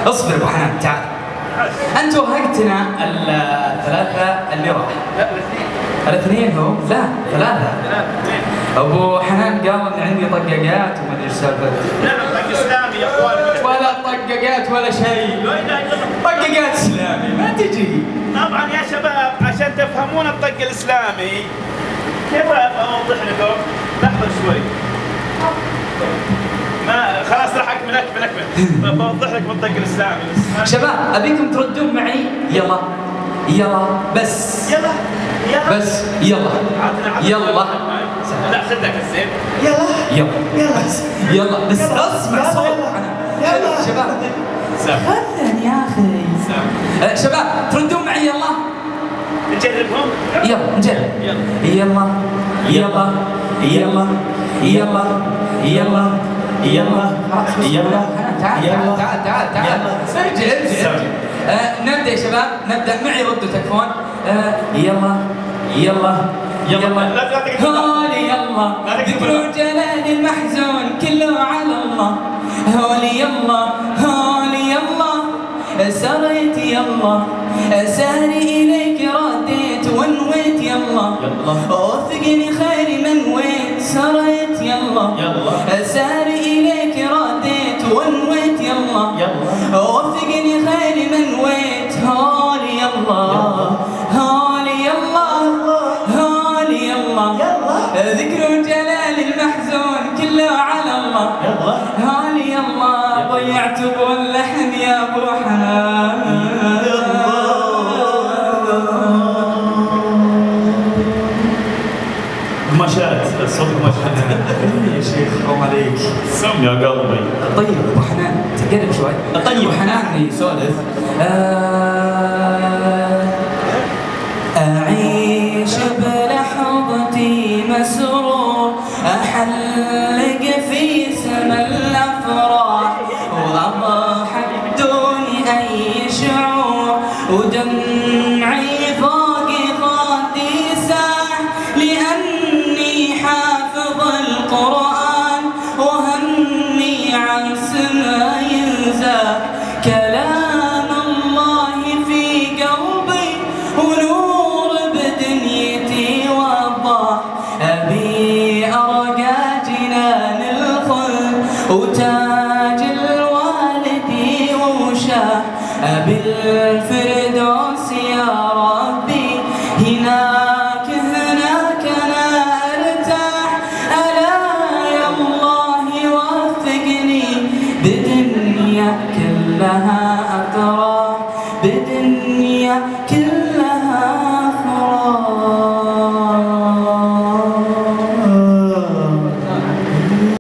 اصبر ابو حنان تعال. انت وهقتنا الثلاثه اللي راح. لا الاثنين. الاثنين هو؟ لا ثلاثه. ابو حنان قال ان عندي طقاقات وما ادري ايش سالفه. نعم طق اسلامي يا اخوان. ولا طقاقات ولا شيء. طقاقات اسلامي ما تجي. طبعا يا شباب عشان تفهمون الطق الاسلامي كيف اوضح لكم؟ لحظه شوي. ما خلاص راح اكمل. بوضح لك بالطق الاسلامي. شباب ابيكم تردون معي. يلا بس يلا بس يلا لا خذك الزين. يلا بس اسمع صوت. حلو شباب. خذني يا اخي. شباب تردون معي. يلا نجربهم. يلا نجرب. يلا تعال ارجع. نبدا يا شباب. نبدا معي. ردوا تكفون. يلا هولي يلا ذكر جلال المحزون كله على الله. هولي يلا سريت يلا ساري إليك رديت ونويت يلا وثقني خير من ويت سريت يلا ساري إليك رديت ونويت يلا وثقني خير من ويت. هولي ذكر جلال المحزون كله على الله. هولي يلا ضيعت باللحن يا ابو حنان. ما شاءت الصوت ما شاءت. يا شيخ حرام عليك. سم يا قلبي. طيب ابو حنان تقرب شوي. طيب ابو حنان يسولف. أعيش بلحظتي مسرور أحلق في سما الأفراح وأضحك دون أي شعور ودمعي فوق خدي ساح لأني حافظ القرآن وهمي عن سما ينزاح. كلام الله في قلبي ونور بدنيتي وضاح. أبي أرقى جنان الخلد وتاج الوالدي وشاح. أبي الفردوس يا ربي هناك أنا أرتاح. ألا يا الله وفقني بدنيا كلها أتراح بدنيا كلها